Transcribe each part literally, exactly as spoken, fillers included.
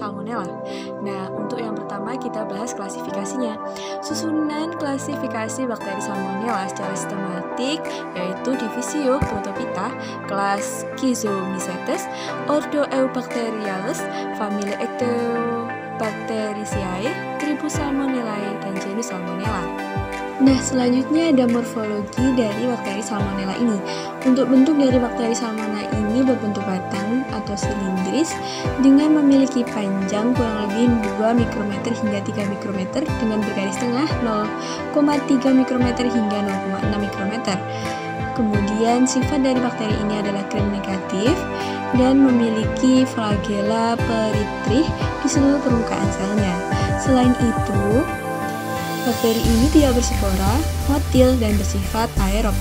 Salmonella. Nah, untuk yang pertama kita bahas klasifikasinya. Susunan klasifikasi bakteri Salmonella secara sistematik yaitu Divisio Protophyta, kelas Schizomycetes, ordo Eubacteriales, famili Ectobacteriaceae, tribu Salmonellae, dan genus Salmonella. Nah, selanjutnya ada morfologi dari bakteri Salmonella ini. Untuk bentuk dari bakteri Salmonella ini berbentuk batang atau silindris dengan memiliki panjang kurang lebih dua mikrometer hingga tiga mikrometer dengan bergaris tengah nol koma tiga mikrometer hingga nol koma enam mikrometer. Kemudian sifat dari bakteri ini adalah gram negatif dan memiliki flagella peritrih di seluruh permukaan selnya. Selain itu, bakteri ini tidak berspora, motil, dan bersifat aerob.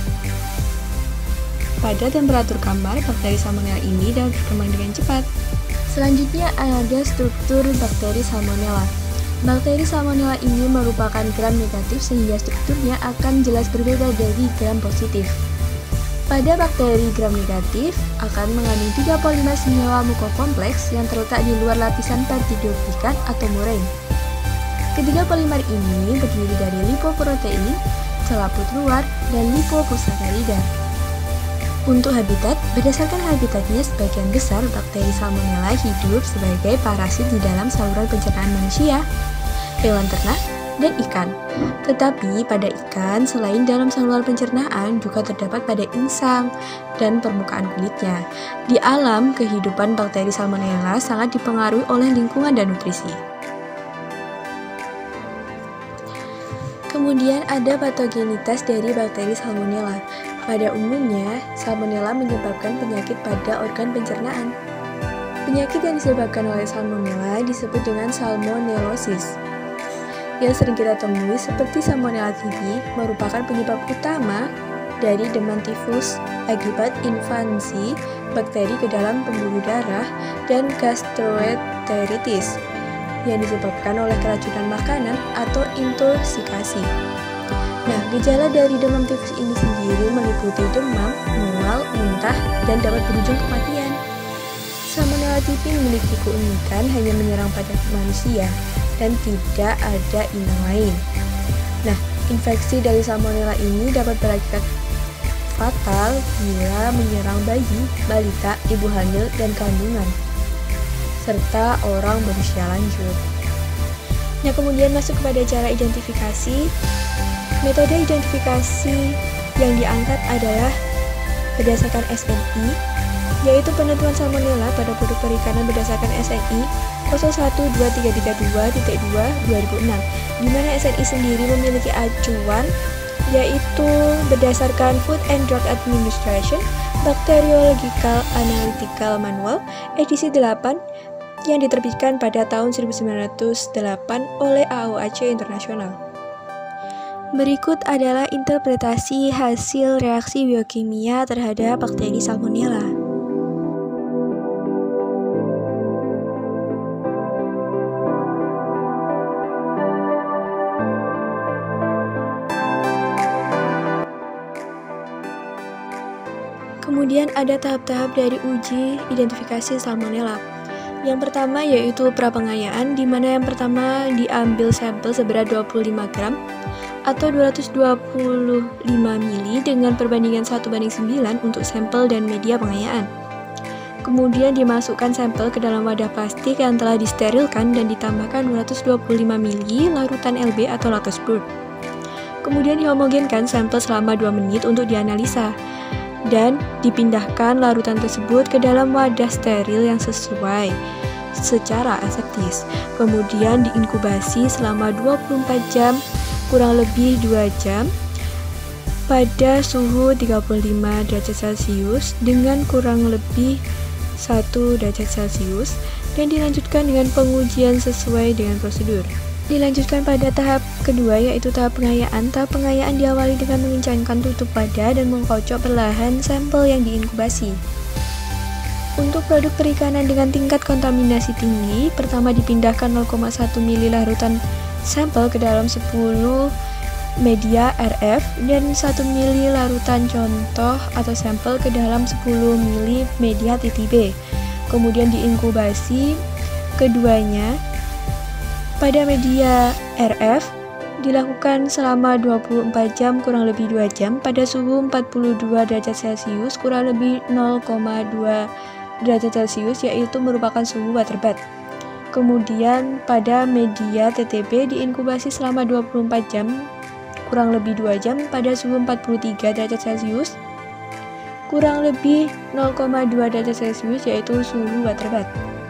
Pada temperatur kamar, bakteri Salmonella ini dapat berkembang dengan cepat. Selanjutnya ada struktur bakteri Salmonella. Bakteri Salmonella ini merupakan gram negatif sehingga strukturnya akan jelas berbeda dari gram positif. Pada bakteri gram negatif akan mengandung tiga polimer senyawa mukokompleks yang terletak di luar lapisan peptidoglikan atau murine. Ketiga polimer ini terdiri dari lipoprotein, selaput luar, dan lipoposakarida. Untuk habitat, berdasarkan habitatnya sebagian besar bakteri Salmonella hidup sebagai parasit di dalam saluran pencernaan manusia, hewan ternak, dan ikan. Tetapi pada ikan, selain dalam saluran pencernaan, juga terdapat pada insang dan permukaan kulitnya. Di alam, kehidupan bakteri Salmonella sangat dipengaruhi oleh lingkungan dan nutrisi. Kemudian ada patogenitas dari bakteri Salmonella. Pada umumnya, Salmonella menyebabkan penyakit pada organ pencernaan. Penyakit yang disebabkan oleh Salmonella disebut dengan salmonellosis. Yang sering kita temui seperti Salmonella tipi merupakan penyebab utama dari demam tifus akibat invasi bakteri ke dalam pembuluh darah dan gastroenteritis yang disebabkan oleh keracunan makanan atau intoksikasi. Nah, gejala dari demam tifus ini sendiri meliputi demam, mual, muntah, dan dapat berujung kematian. Salmonella tipi memiliki keunikan hanya menyerang pada manusia dan tidak ada inang lain. Nah, infeksi dari Salmonella ini dapat berakibat fatal bila menyerang bayi, balita, ibu hamil, dan kandungan, serta orang berusia lanjut. Nah, kemudian masuk kepada cara identifikasi. Metode identifikasi yang diangkat adalah berdasarkan S N I, yaitu penentuan Salmonella pada produk perikanan berdasarkan S N I nol satu dua tiga tiga dua titik dua dua ribu enam, di mana S N I sendiri memiliki acuan yaitu berdasarkan Food and Drug Administration Bacteriological Analytical Manual edisi delapan yang diterbitkan pada tahun seribu sembilan ratus delapan oleh A O A C Internasional. Berikut adalah interpretasi hasil reaksi biokimia terhadap bakteri Salmonella. Kemudian ada tahap-tahap dari uji identifikasi Salmonella. Yang pertama yaitu prapengayaan, di mana yang pertama diambil sampel seberat dua puluh lima gram atau dua ratus dua puluh lima mililiter dengan perbandingan satu banding sembilan untuk sampel dan media pengayaan. Kemudian dimasukkan sampel ke dalam wadah plastik yang telah disterilkan dan ditambahkan dua ratus dua puluh lima mililiter larutan L B atau Latosburg. Kemudian dihomogenkan sampel selama dua menit untuk dianalisa dan dipindahkan larutan tersebut ke dalam wadah steril yang sesuai secara aseptis. Kemudian diinkubasi selama dua puluh empat jam, kurang lebih dua jam, pada suhu tiga puluh lima derajat Celcius dengan kurang lebih satu derajat Celcius, dan dilanjutkan dengan pengujian sesuai dengan prosedur. Dilanjutkan pada tahap kedua yaitu tahap pengayaan. Tahap pengayaan diawali dengan mengencangkan tutup wadah dan mengkocok perlahan sampel yang diinkubasi. Untuk produk perikanan dengan tingkat kontaminasi tinggi, pertama dipindahkan nol koma satu mililiter larutan sampel ke dalam sepuluh media R F dan satu mililiter larutan contoh atau sampel ke dalam sepuluh mililiter media T T B. Kemudian diinkubasi keduanya pada media R F dilakukan selama dua puluh empat jam kurang lebih dua jam pada suhu empat puluh dua derajat Celcius kurang lebih nol koma dua derajat Celcius, yaitu merupakan suhu waterbed. Kemudian pada media T T B diinkubasi selama dua puluh empat jam kurang lebih dua jam pada suhu empat puluh tiga derajat Celcius kurang lebih nol koma dua derajat Celcius, yaitu suhu waterbed.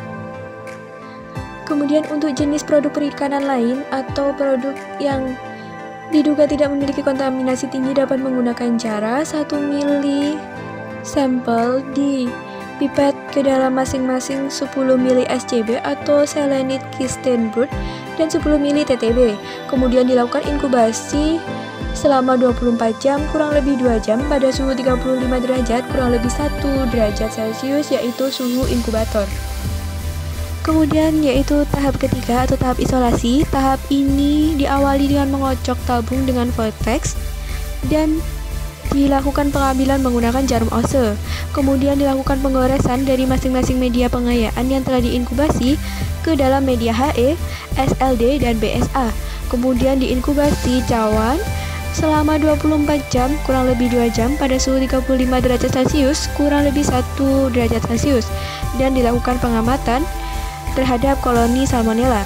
Kemudian untuk jenis produk perikanan lain atau produk yang diduga tidak memiliki kontaminasi tinggi dapat menggunakan cara satu mili sampel di pipet ke dalam masing-masing sepuluh mili S C B atau Selenit Kistenbrut dan sepuluh mili T T B. Kemudian dilakukan inkubasi selama dua puluh empat jam kurang lebih dua jam pada suhu tiga puluh lima derajat kurang lebih satu derajat Celcius, yaitu suhu inkubator. Kemudian yaitu tahap ketiga atau tahap isolasi. Tahap ini diawali dengan mengocok tabung dengan vortex dan dilakukan pengambilan menggunakan jarum Ose. Kemudian dilakukan penggoresan dari masing-masing media pengayaan yang telah diinkubasi ke dalam media H E, S L D, dan B S A. Kemudian diinkubasi cawan selama dua puluh empat jam kurang lebih dua jam pada suhu tiga puluh lima derajat Celcius kurang lebih satu derajat Celcius dan dilakukan pengamatan terhadap koloni Salmonella.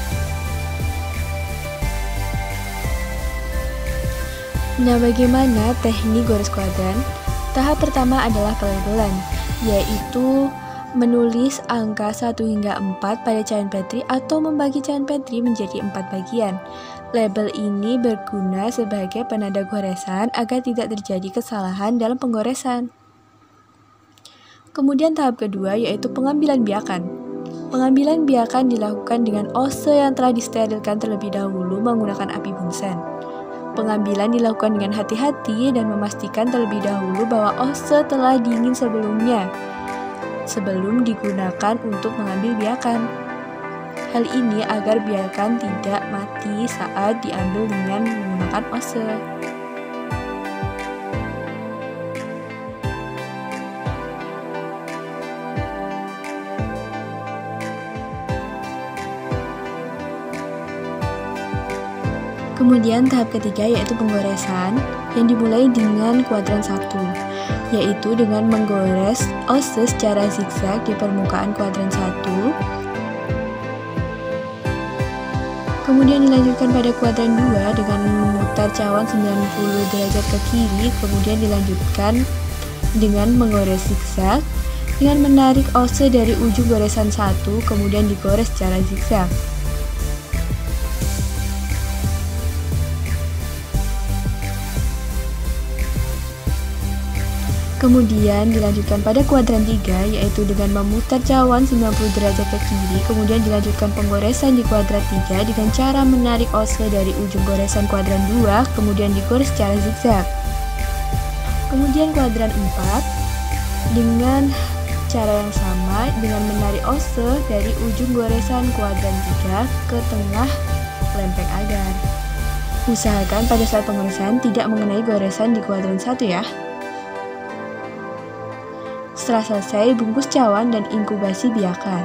Nah, bagaimana teknik gores kuadran? Tahap pertama adalah pelabelan, yaitu menulis angka satu hingga empat pada cairan Petri atau membagi cairan Petri menjadi empat bagian. Label ini berguna sebagai penanda goresan agar tidak terjadi kesalahan dalam penggoresan. Kemudian tahap kedua yaitu pengambilan biakan. Pengambilan biakan dilakukan dengan ose yang telah disterilkan terlebih dahulu menggunakan api bunsen. Pengambilan dilakukan dengan hati-hati dan memastikan terlebih dahulu bahwa ose telah dingin sebelumnya, sebelum digunakan untuk mengambil biakan. Hal ini agar biakan tidak mati saat diambil dengan menggunakan ose. Kemudian tahap ketiga yaitu penggoresan yang dimulai dengan kuadran satu, yaitu dengan menggores ose secara zigzag di permukaan kuadran satu. Kemudian dilanjutkan pada kuadran dua dengan memutar cawan sembilan puluh derajat ke kiri, kemudian dilanjutkan dengan menggores zigzag dengan menarik ose dari ujung goresan satu, kemudian digores secara zigzag. Kemudian dilanjutkan pada kuadran tiga yaitu dengan memutar cawan sembilan puluh derajat ke kiri, kemudian dilanjutkan penggoresan di kuadran tiga dengan cara menarik ose dari ujung goresan kuadran dua, kemudian digores secara zigzag. Kemudian kuadran empat dengan cara yang sama dengan menarik ose dari ujung goresan kuadran tiga ke tengah lempeng agar. Usahakan pada saat pengoresan tidak mengenai goresan di kuadran satu ya. Setelah selesai, bungkus cawan dan inkubasi biakan.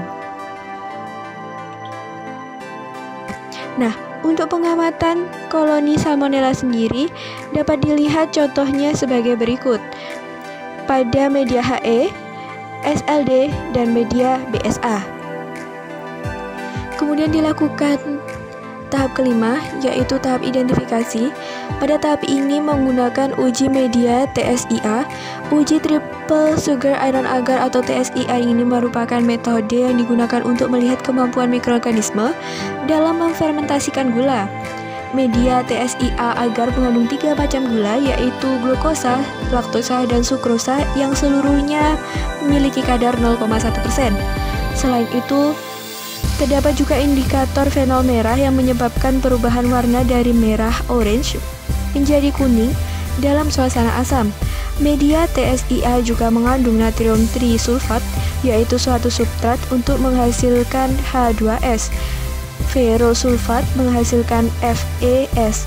Nah, untuk pengamatan koloni Salmonella sendiri dapat dilihat contohnya sebagai berikut. Pada media H E, S L D, dan media B S A. Kemudian dilakukan tahap kelima, yaitu tahap identifikasi. Pada tahap ini menggunakan uji media T S I A. Uji triple sugar iron agar atau T S I A ini merupakan metode yang digunakan untuk melihat kemampuan mikroorganisme dalam memfermentasikan gula. Media T S I A agar mengandung tiga macam gula, yaitu glukosa, laktosa, dan sukrosa yang seluruhnya memiliki kadar nol koma satu persen. Selain itu, terdapat juga indikator fenol merah yang menyebabkan perubahan warna dari merah orange menjadi kuning dalam suasana asam. Media T S I A juga mengandung natrium trisulfat, yaitu suatu substrat untuk menghasilkan H dua S. Ferrosulfat menghasilkan F E S.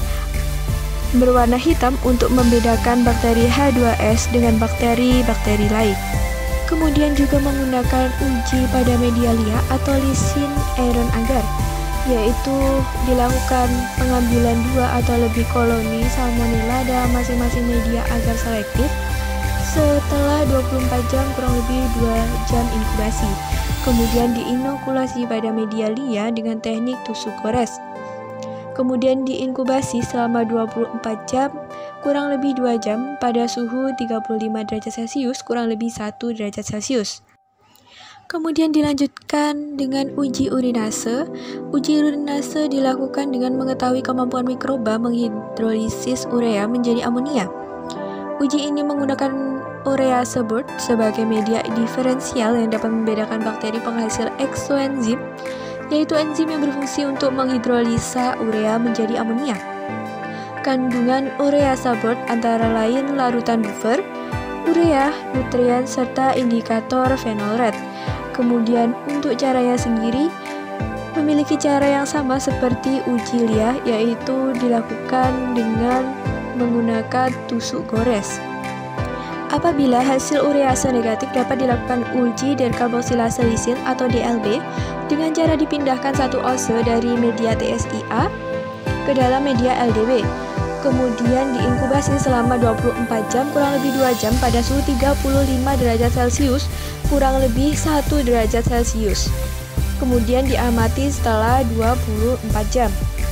Berwarna hitam untuk membedakan bakteri H dua S dengan bakteri-bakteri lain. Kemudian juga menggunakan uji pada media liat atau lisin iron agar, yaitu dilakukan pengambilan dua atau lebih koloni salmonella dalam masing-masing media agar selektif setelah dua puluh empat jam kurang lebih dua jam inkubasi. Kemudian diinokulasi pada media liat dengan teknik tusuk gores. Kemudian diinkubasi selama dua puluh empat jam kurang lebih dua jam pada suhu tiga puluh lima derajat Celcius kurang lebih satu derajat Celcius. Kemudian dilanjutkan dengan uji urinase. Uji urinase dilakukan dengan mengetahui kemampuan mikroba menghidrolisis urea menjadi amonia. Uji ini menggunakan urease board sebagai media diferensial yang dapat membedakan bakteri penghasil eksoenzim, yaitu enzim yang berfungsi untuk menghidrolisa urea menjadi amonia. Kandungan urease board antara lain larutan buffer, urea, nutrien, serta indikator phenol red. Kemudian untuk caranya sendiri memiliki cara yang sama seperti uji liat, yaitu dilakukan dengan menggunakan tusuk gores. Apabila hasil urease negatif, dapat dilakukan uji dekarboksilase lisin atau D L B dengan cara dipindahkan satu ose dari media T S I A ke dalam media L D B. Kemudian diinkubasi selama dua puluh empat jam kurang lebih dua jam pada suhu tiga puluh lima derajat Celcius kurang lebih satu derajat Celcius. Kemudian diamati setelah dua puluh empat jam.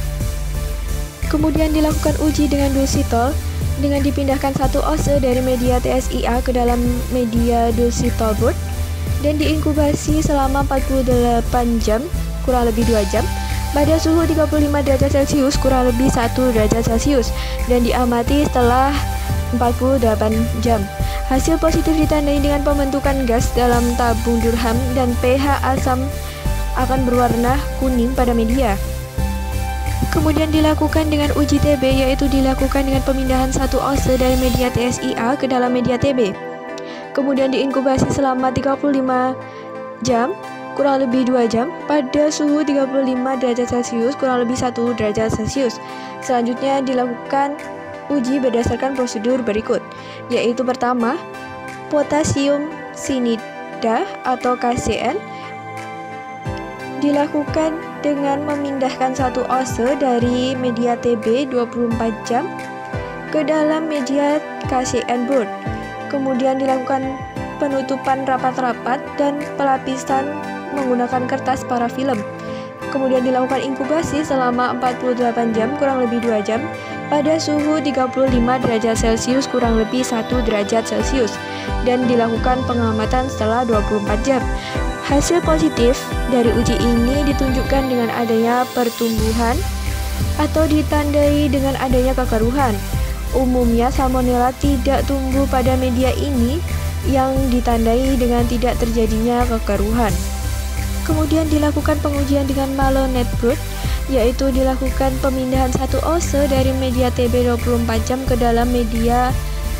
Kemudian dilakukan uji dengan dulcitol dengan dipindahkan satu ose dari media T S I A ke dalam media dulcitol board dan diinkubasi selama empat puluh delapan jam kurang lebih dua jam pada suhu tiga puluh lima derajat Celcius kurang lebih satu derajat Celcius dan diamati setelah empat puluh delapan jam. Hasil positif ditandai dengan pembentukan gas dalam tabung Durham dan pH asam akan berwarna kuning pada media. Kemudian dilakukan dengan uji T B, yaitu dilakukan dengan pemindahan satu ose dari media T S I A ke dalam media T B. Kemudian diinkubasi selama tiga puluh lima jam kurang lebih dua jam pada suhu tiga puluh lima derajat Celcius kurang lebih satu derajat Celcius. Selanjutnya dilakukan uji berdasarkan prosedur berikut, yaitu pertama, potasium sinida atau K C N dilakukan dengan memindahkan satu ose dari media T B dua puluh empat jam ke dalam media K C N board. Kemudian dilakukan penutupan rapat-rapat dan pelapisan menggunakan kertas parafilm. Kemudian dilakukan inkubasi selama empat puluh delapan jam kurang lebih dua jam pada suhu tiga puluh lima derajat Celcius kurang lebih satu derajat Celcius dan dilakukan pengamatan setelah dua puluh empat jam. Hasil positif dari uji ini ditunjukkan dengan adanya pertumbuhan atau ditandai dengan adanya kekeruhan. Umumnya salmonella tidak tumbuh pada media ini yang ditandai dengan tidak terjadinya kekeruhan. Kemudian dilakukan pengujian dengan Malonate brood, yaitu dilakukan pemindahan satu ose dari media T B dua puluh empat jam ke dalam media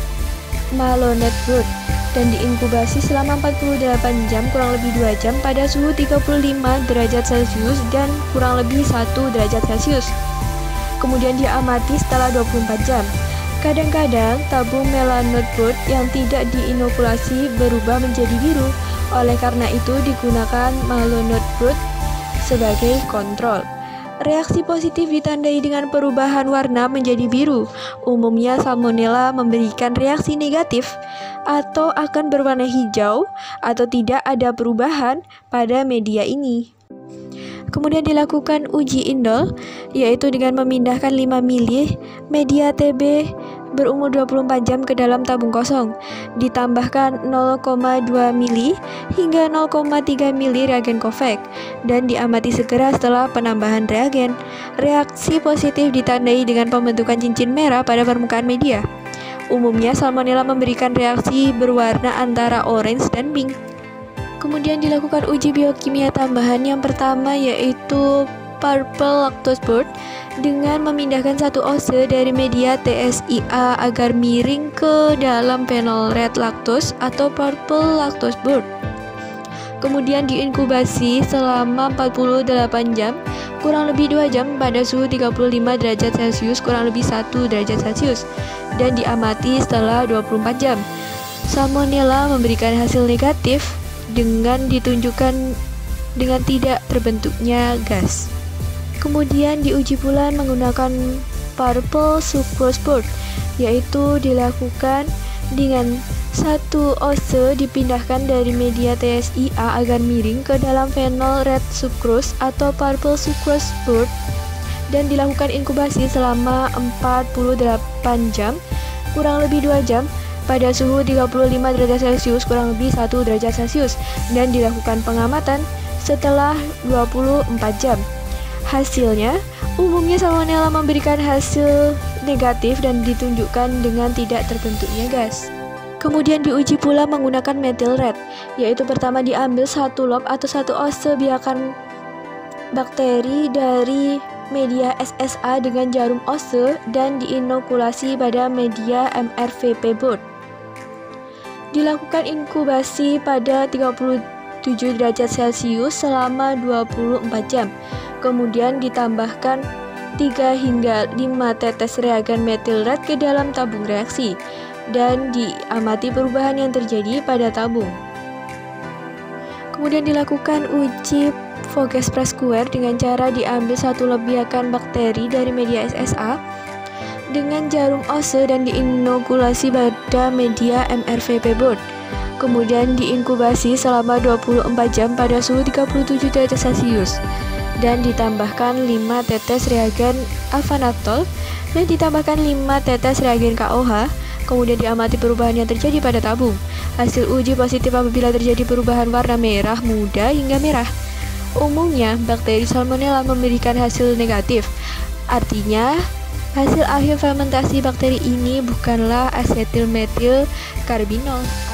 Malonate brood dan diinkubasi selama empat puluh delapan jam kurang lebih dua jam pada suhu tiga puluh lima derajat Celcius dan kurang lebih satu derajat Celcius. Kemudian diamati setelah dua puluh empat jam. Kadang-kadang tabung Malonate brood yang tidak diinokulasi berubah menjadi biru. Oleh karena itu digunakan Malonate brood sebagai kontrol. Reaksi positif ditandai dengan perubahan warna menjadi biru. Umumnya salmonella memberikan reaksi negatif atau akan berwarna hijau atau tidak ada perubahan pada media ini. Kemudian dilakukan uji indol, yaitu dengan memindahkan lima mili media T B berumur dua puluh empat jam ke dalam tabung kosong, ditambahkan nol koma dua mili hingga nol koma tiga mili reagen Kofek, dan diamati segera setelah penambahan reagen. Reaksi positif ditandai dengan pembentukan cincin merah pada permukaan media. Umumnya salmonella memberikan reaksi berwarna antara orange dan pink. Kemudian dilakukan uji biokimia tambahan yang pertama, yaitu Purple Lactose Board dengan memindahkan satu ose dari media T S I A agar miring ke dalam phenol red lactose atau Purple Lactose Board. Kemudian diinkubasi selama empat puluh delapan jam kurang lebih dua jam pada suhu tiga puluh lima derajat Celcius kurang lebih satu derajat Celcius dan diamati setelah dua puluh empat jam. Salmonella memberikan hasil negatif dengan ditunjukkan dengan tidak terbentuknya gas. Kemudian diuji pula menggunakan Purple Sucrose Board, yaitu dilakukan dengan satu ose dipindahkan dari media T S I A agar miring ke dalam phenol red sucrose atau Purple Sucrose Board dan dilakukan inkubasi selama empat puluh delapan jam kurang lebih dua jam pada suhu tiga puluh lima derajat Celcius kurang lebih satu derajat Celcius dan dilakukan pengamatan setelah dua puluh empat jam. Hasilnya, umumnya salmonella memberikan hasil negatif dan ditunjukkan dengan tidak terbentuknya gas. Kemudian diuji pula menggunakan methyl red, yaitu pertama diambil satu lob atau satu ose biakan bakteri dari media S S A dengan jarum ose dan diinokulasi pada media M R V P board. Dilakukan inkubasi pada tiga puluh tujuh derajat Celcius selama dua puluh empat jam. Kemudian ditambahkan tiga hingga lima tetes reagen methyl red ke dalam tabung reaksi dan diamati perubahan yang terjadi pada tabung. Kemudian dilakukan uji Voges Presquare dengan cara diambil satu lob biakan bakteri dari media S S A dengan jarum ose dan diinokulasi pada media M R V P board. Kemudian diinkubasi selama dua puluh empat jam pada suhu tiga puluh tujuh derajat Celcius dan ditambahkan lima tetes reagen avanatol dan ditambahkan lima tetes reagen K O H. Kemudian diamati perubahan yang terjadi pada tabung. Hasil uji positif apabila terjadi perubahan warna merah muda hingga merah. Umumnya, bakteri salmonella memberikan hasil negatif. Artinya, hasil akhir fermentasi bakteri ini bukanlah asetil metil karbinol.